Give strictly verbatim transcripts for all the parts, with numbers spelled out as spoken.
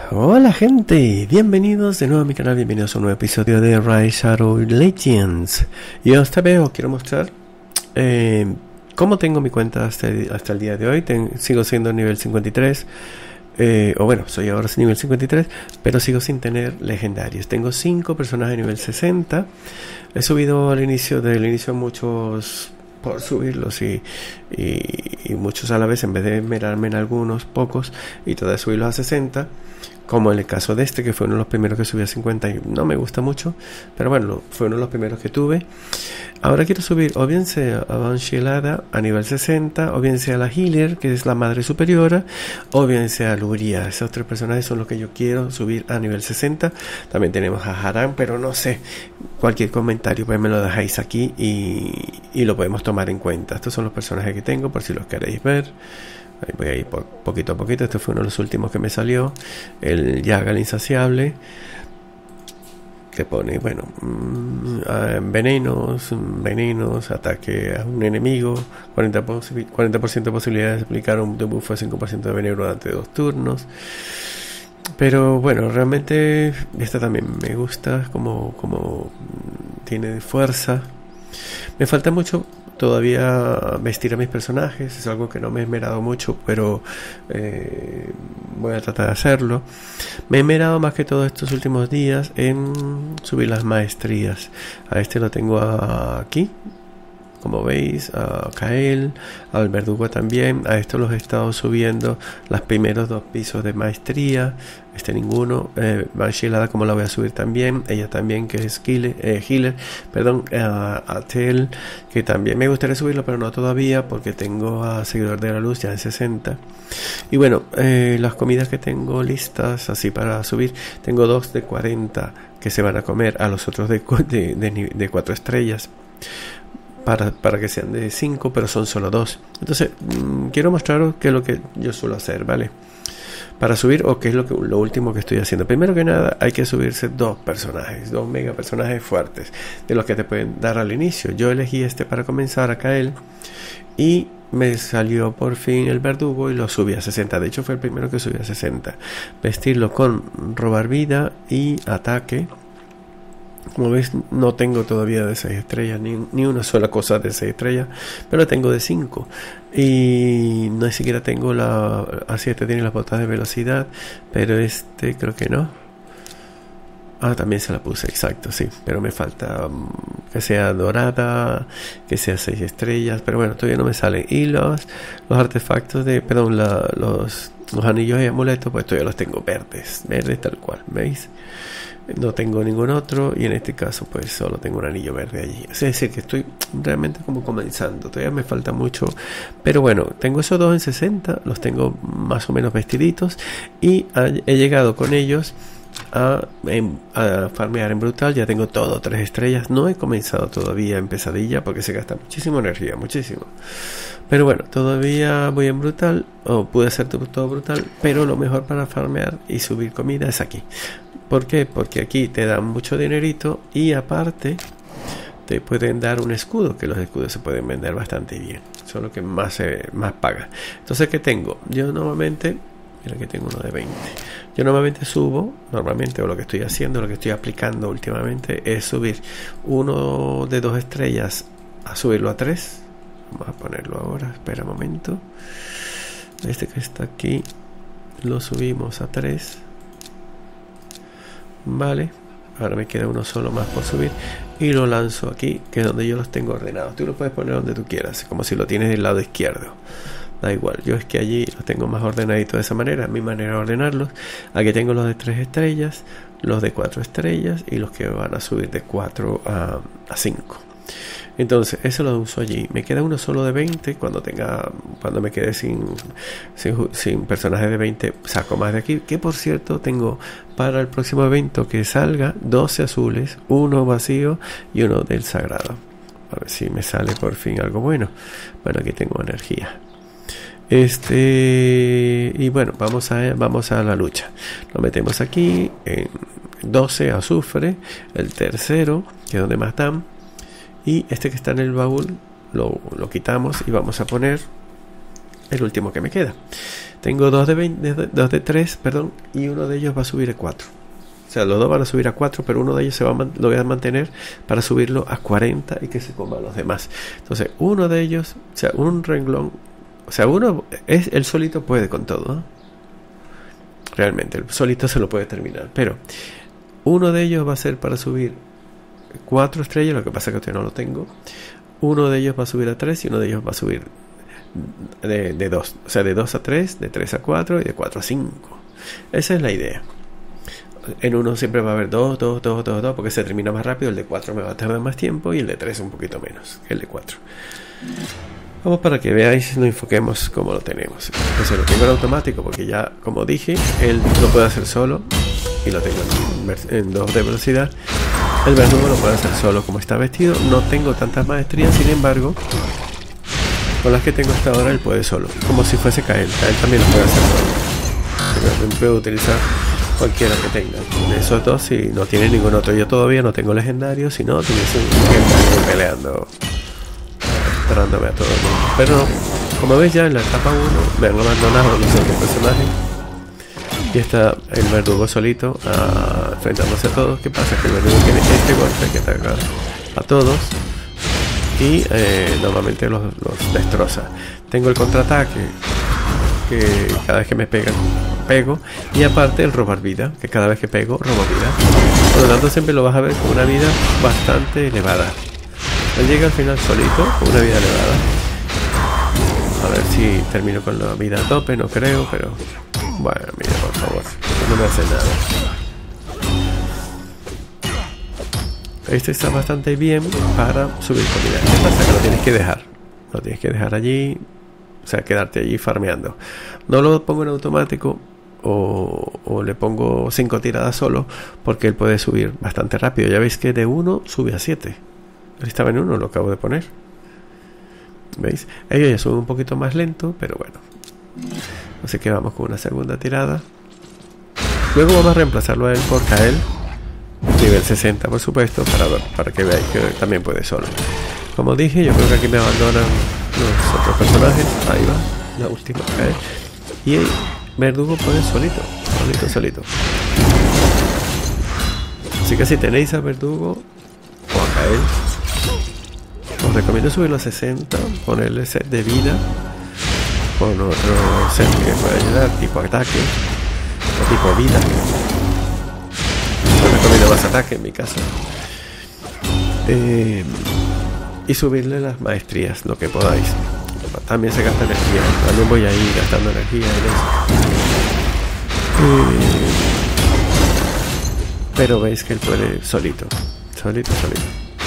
Hola gente, bienvenidos de nuevo a mi canal, bienvenidos a un nuevo episodio de Rise Shadow Legends. Y esta vez os quiero mostrar eh, cómo tengo mi cuenta hasta el, hasta el día de hoy. Ten, sigo siendo nivel cincuenta y tres, eh, o bueno, soy ahora nivel cincuenta y tres, pero sigo sin tener legendarios. Tengo cinco personajes nivel sesenta. He subido al inicio del inicio muchos por subirlos y, y, y muchos a la vez, en vez de mirarme en algunos pocos y todavía subirlos a sesenta, como en el caso de este, que fue uno de los primeros que subí a cincuenta y no me gusta mucho, pero bueno, fue uno de los primeros que tuve. Ahora quiero subir o bien sea a Banshee Helada a nivel sesenta, o bien sea la Healer, que es la madre superiora, o bien sea Luria. Esos tres personajes son los que yo quiero subir a nivel sesenta. También tenemos a Haran, pero no sé, cualquier comentario pues me lo dejáis aquí y, y lo podemos tomar en cuenta. Estos son los personajes que tengo, por si los queréis ver. Ahí voy a ir po poquito a poquito. Este fue uno de los últimos que me salió, el Yaga el Insaciable, que pone, bueno, mmm, venenos, venenos, ataque a un enemigo, cuarenta por ciento de posibilidades de aplicar un debuff de cinco por ciento de veneno durante dos turnos. Pero bueno, realmente esta también me gusta, como, como tiene fuerza. Me falta mucho todavía vestir a mis personajes, es algo que no me he esmerado mucho, pero eh, voy a tratar de hacerlo. Me he esmerado más que todo estos últimos días en subir las maestrías. A este lo tengo aquí, como veis, a Kael, al verdugo también. A estos los he estado subiendo los primeros dos pisos de maestría. Este ninguno. eh, Banshee Helada, como la voy a subir también, ella también, que es healer, eh, healer perdón, eh, a Tel, que también me gustaría subirlo, pero no todavía, porque tengo a Seguidor de la Luz ya en sesenta. Y bueno, eh, las comidas que tengo listas así para subir, tengo dos de cuarenta que se van a comer, a los otros de, de, de, de cuatro estrellas, Para, para que sean de cinco, pero son solo dos. Entonces, mmm, quiero mostraros qué es lo que yo suelo hacer, ¿vale? Para subir, o qué es lo, que, lo último que estoy haciendo. Primero que nada, hay que subirse dos personajes, dos mega personajes fuertes, de los que te pueden dar al inicio. Yo elegí este para comenzar, a Kael, y me salió por fin el verdugo y lo subí a sesenta. De hecho, fue el primero que subí a sesenta. Vestirlo con robar vida y ataque. Como ves, no tengo todavía de seis estrellas, ni, ni una sola cosa de seis estrellas, pero tengo de cinco. Y no siquiera tengo la... Así este tiene las botas de velocidad, pero este creo que no. Ah, también se la puse, exacto, sí. Pero me falta um, que sea dorada, que sea seis estrellas, pero bueno, todavía no me salen. Y los, los artefactos de... Perdón, la, los, los anillos y amuletos, pues todavía los tengo verdes, verdes tal cual, ¿veis? No tengo ningún otro, y en este caso pues solo tengo un anillo verde allí. Es decir, que estoy realmente como comenzando, todavía me falta mucho, pero bueno, tengo esos dos en sesenta, los tengo más o menos vestiditos, y he llegado con ellos a, a farmear en brutal. Ya tengo todo tres estrellas. No he comenzado todavía en pesadilla porque se gasta muchísima energía, muchísimo. Pero bueno, todavía voy en brutal, o pude hacer todo brutal, pero lo mejor para farmear y subir comida es aquí. ¿Por qué? Porque aquí te dan mucho dinerito y aparte te pueden dar un escudo, que los escudos se pueden vender bastante bien, son lo que más, eh, más paga. Entonces, ¿qué tengo? Yo normalmente, mira que tengo uno de veinte. Yo normalmente subo, normalmente, o lo que estoy haciendo, lo que estoy aplicando últimamente, es subir uno de dos estrellas a subirlo a tres. Vamos a ponerlo ahora, espera un momento. Este que está aquí lo subimos a tres. Vale, ahora me queda uno solo más por subir y lo lanzo aquí, que es donde yo los tengo ordenados. Tú lo puedes poner donde tú quieras, como si lo tienes del lado izquierdo, da igual. Yo es que allí los tengo más ordenaditos de esa manera, mi manera de ordenarlos. Aquí tengo los de tres estrellas, los de cuatro estrellas y los que van a subir de cuatro a cinco. Entonces, eso lo uso allí. Me queda uno solo de veinte. Cuando tenga, cuando me quede sin, sin, sin personajes de veinte, saco más de aquí. Que por cierto, tengo para el próximo evento que salga doce azules, uno vacío y uno del sagrado. A ver si me sale por fin algo bueno. Bueno, aquí tengo energía. Este, y bueno, vamos a, vamos a la lucha. Nos metemos aquí en doce azufre, el tercero, que es donde más dan. Y este que está en el baúl lo, lo quitamos y vamos a poner el último que me queda. Tengo dos de, veinte, dos de tres, perdón, y uno de ellos va a subir a cuatro. O sea, los dos van a subir a cuatro, pero uno de ellos se va a man- lo voy a mantener para subirlo a cuarenta y que se coma a los demás. Entonces, uno de ellos, o sea, un renglón, o sea, uno es el solito puede con todo, ¿no? Realmente, el solito se lo puede terminar, pero uno de ellos va a ser para subir cuatro estrellas, lo que pasa es que todavía no lo tengo. Uno de ellos va a subir a tres y uno de ellos va a subir de, de dos, o sea, de dos a tres, de tres a cuatro y de cuatro a cinco. Esa es la idea. En uno siempre va a haber dos, dos, dos, dos, dos, porque se termina más rápido. El de cuatro me va a tardar más tiempo y el de tres un poquito menos que el de cuatro. Vamos para que veáis, nos enfoquemos cómo lo tenemos. Entonces lo tengo en automático porque ya, como dije, él lo puede hacer solo y lo tengo en, en dos de velocidad. El verdugo lo puede hacer solo como está vestido. No tengo tantas maestrías, sin embargo, con las que tengo hasta ahora él puede solo, como si fuese Kael. Kael también lo puede hacer solo. También puede utilizar cualquiera que tenga. De esos dos, si no tiene ningún otro. Yo todavía no tengo legendario, si no, tuviese un legendario peleando, esperándome a todo el mundo. Pero no, como veis ya en la etapa uno me han abandonado los otros personajes y está el verdugo solito uh, enfrentándose a todos. ¿Qué pasa? Que el verdugo tiene este golpe que ataca a todos y eh, normalmente los, los destroza. Tengo el contraataque, que cada vez que me pegan pego, y aparte el robar vida, que cada vez que pego robo vida. Por lo tanto siempre lo vas a ver con una vida bastante elevada. Él llega al final solito con una vida elevada. A ver si termino con la vida a tope, no creo, pero bueno, mira, por favor, no me hace nada. Este está bastante bien para subir comida. ¿Qué pasa? Que lo tienes que dejar. Lo tienes que dejar allí, o sea, quedarte allí farmeando. No lo pongo en automático o, o le pongo cinco tiradas solo, porque él puede subir bastante rápido. Ya veis que de uno sube a siete. Estaba en uno, lo acabo de poner. ¿Veis? Ellos ya suben un poquito más lento, pero bueno. Así que vamos con una segunda tirada. Luego vamos a reemplazarlo a él por Kael, nivel sesenta, por supuesto, para, para que veáis que también puede solo. Como dije, yo creo que aquí me abandonan los otros personajes. Ahí va, la última Kael. Y el verdugo puede solito, solito, solito. Así que si tenéis a verdugo o a Kael, os recomiendo subirlo a sesenta, ponerle set de vida con otro set que puede ayudar, tipo ataque o tipo vida. Os recomiendo más ataque en mi caso. Eh, y subirle las maestrías, lo que podáis. También se gasta energía, también voy a ir gastando energía en eso. Eh, pero veis que él puede solito, solito, solito.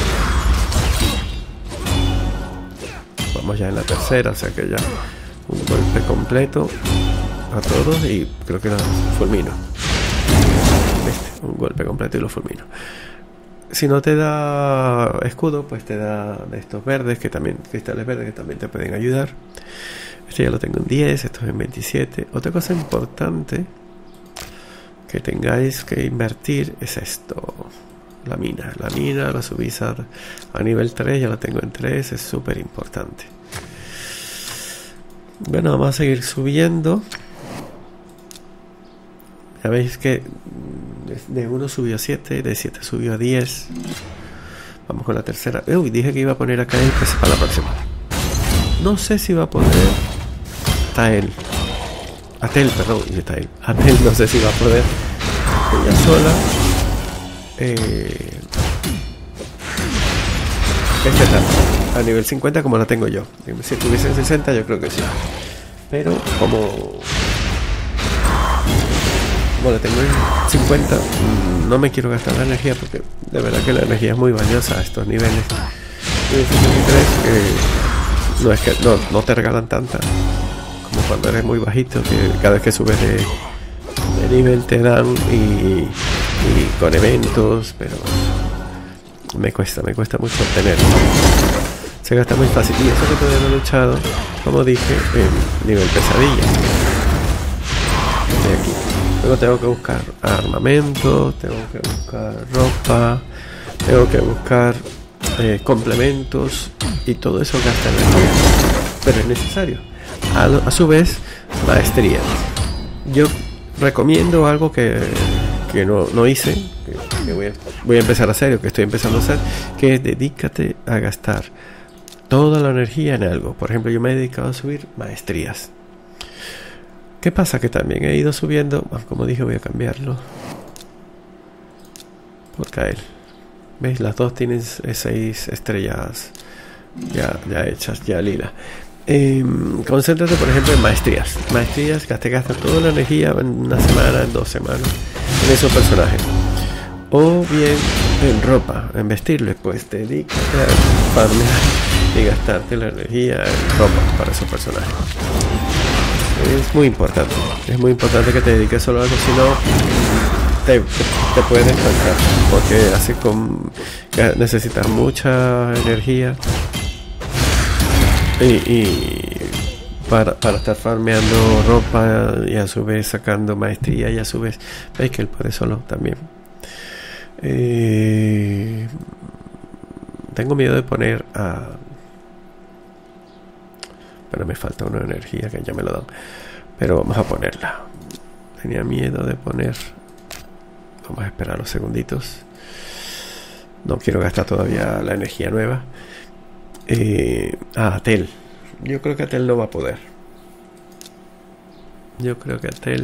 Vamos ya en la tercera, o sea que ya un golpe completo a todos y creo que los fulmino. ¿Viste? Un golpe completo y lo fulmino. Si no te da escudo, pues te da de estos verdes, que también, cristales verdes que también te pueden ayudar. Este ya lo tengo en diez, esto es en veintisiete. Otra cosa importante que tengáis que invertir es esto. La mina, la mina la subís a, a nivel tres, ya la tengo en tres, es súper importante. Bueno, vamos a seguir subiendo. Ya veis que de uno subió a siete, de siete subió a diez. Vamos con la tercera. Uy, dije que iba a poner acá el pues para la próxima. No sé si va a poder Tael. Atel, perdón, y Tael. Atel no sé si va a poder ella sola. Eh, este tal, a nivel cincuenta como la tengo yo. Si tuviese en sesenta yo creo que sí. Pero como como la tengo en cincuenta, no me quiero gastar la energía porque de verdad que la energía es muy valiosa a estos niveles. Nivel sesenta y tres, eh, no es que no, no te regalan tanta como cuando eres muy bajito, que cada vez que subes de, de nivel te dan y y con eventos, pero me cuesta, me cuesta mucho obtenerlo. Se gasta muy fácil. Y eso que todavía no he luchado, como dije, en nivel pesadilla. De aquí. Luego tengo que buscar armamento, tengo que buscar ropa, tengo que buscar eh, complementos, y todo eso gasta energía. Pero es necesario. a, a su vez maestría. Yo recomiendo algo que, que no, no hice, que, que voy, a, voy a empezar a hacer, o que estoy empezando a hacer, que es dedícate a gastar toda la energía en algo. Por ejemplo, yo me he dedicado a subir maestrías. ¿Qué pasa? Que también he ido subiendo, como dije, voy a cambiarlo por Kael. ¿Veis? Las dos tienen seis estrellas ya, ya hechas, ya lila. Eh, concéntrate, por ejemplo, en maestrías. Maestrías que te gastan toda la energía en una semana, en dos semanas, en esos personajes. O bien en ropa, en vestirle, pues dedícate a farmear y gastarte la energía en ropa para esos personajes. Es muy importante, es muy importante que te dediques solo a algo, si no te, te, te puedes cansar, porque así con, necesitas mucha energía y, y para, para estar farmeando ropa y a su vez sacando maestría, y a su vez veis que él puede solo también. Eh, tengo miedo de poner a... pero me falta una energía que ya me lo dan, pero vamos a ponerla. Tenía miedo de poner, vamos a esperar los segunditos, no quiero gastar todavía la energía nueva. eh, a Atel, yo creo que Atel no va a poder, yo creo que Atel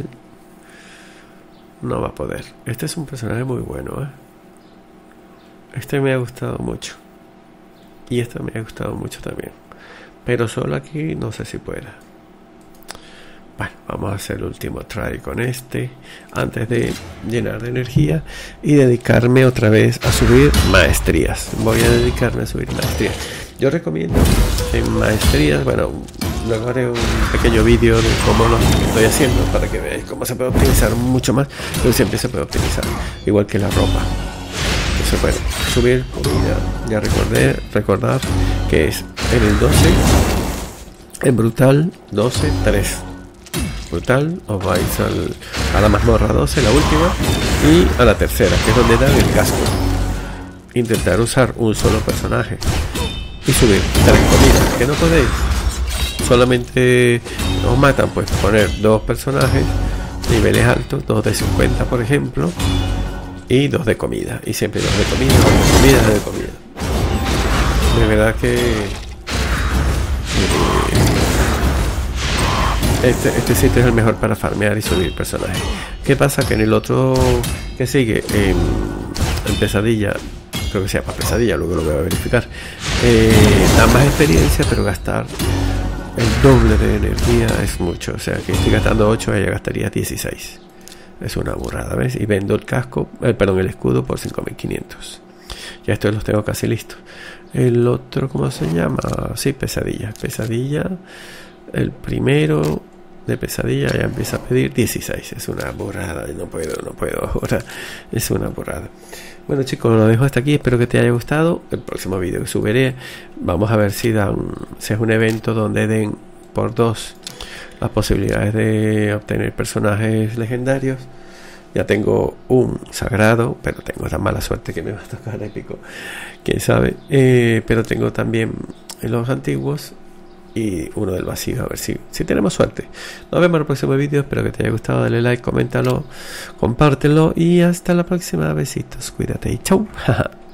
no va a poder. Este es un personaje muy bueno, ¿eh? Este me ha gustado mucho, y este me ha gustado mucho también, pero solo aquí no sé si pueda. Bueno, vamos a hacer el último try con este antes de llenar de energía y dedicarme otra vez a subir maestrías. Voy a dedicarme a subir maestrías. Yo recomiendo en maestrías, bueno, luego haré un pequeño vídeo de cómo lo estoy haciendo para que veáis cómo se puede optimizar mucho más, pero siempre se puede optimizar, igual que la ropa. Se puede subir, ya, ya recordé, recordar que es en el doce, en brutal doce tres. Brutal, os vais al, a la mazmorra doce, la última, y a la tercera, que es donde dan el casco. Intentar usar un solo personaje y subir tres comidas, que no podéis. Solamente os matan, pues poner dos personajes, niveles altos, dos de cincuenta por ejemplo, y dos de comida, y siempre dos de comida, dos de comida, dos de comida. De verdad que eh, este, este sitio es el mejor para farmear y subir personajes. ¿Qué pasa? Que en el otro que sigue, en, en pesadilla, creo que se llama pesadilla, luego lo voy a verificar, eh, da más experiencia, pero gastar el doble de energía es mucho. O sea que estoy gastando ocho, ella gastaría dieciséis. Es una burrada, ¿ves? Y vendo el casco, eh, perdón, el escudo por cinco mil quinientos. Ya estos los tengo casi listos. El otro, ¿cómo se llama? Sí, pesadilla. Pesadilla, el primero de pesadilla ya empieza a pedir dieciséis. Es una burrada, no puedo, no puedo ahora. Es una burrada. Bueno, chicos, lo dejo hasta aquí. Espero que te haya gustado. El próximo vídeo que subiré, vamos a ver si dan, si es un evento donde den por dos las posibilidades de obtener personajes legendarios. Ya tengo un sagrado, pero tengo tan mala suerte que me va a tocar épico, quién sabe. Eh, pero tengo también los antiguos y uno del vacío, a ver si, si tenemos suerte. Nos vemos en el próximo vídeo. Espero que te haya gustado. Dale like, coméntalo, compártelo y hasta la próxima. Besitos, cuídate y chau.